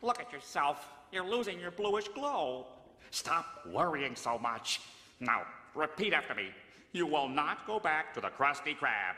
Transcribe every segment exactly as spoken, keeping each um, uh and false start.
Look at yourself. You're losing your bluish glow. Stop worrying so much. Now, repeat after me. You will not go back to the Krusty Krab.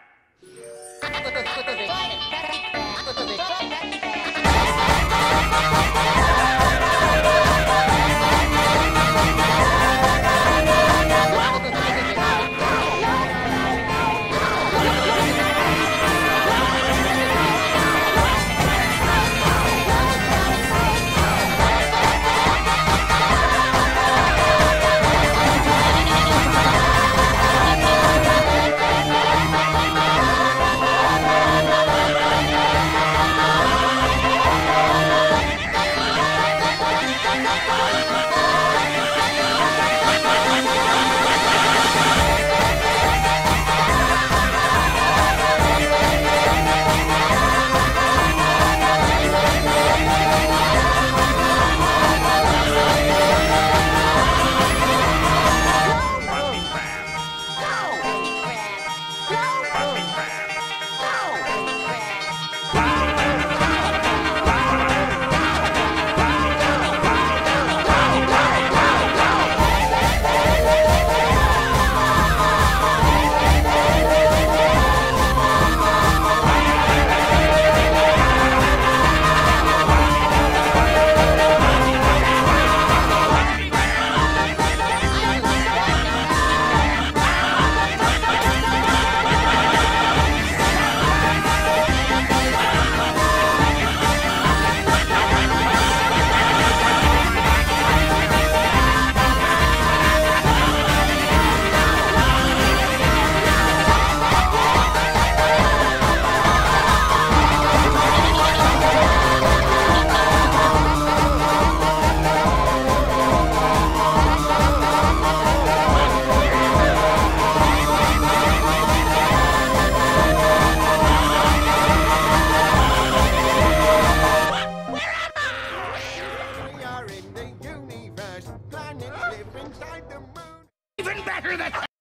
Even better than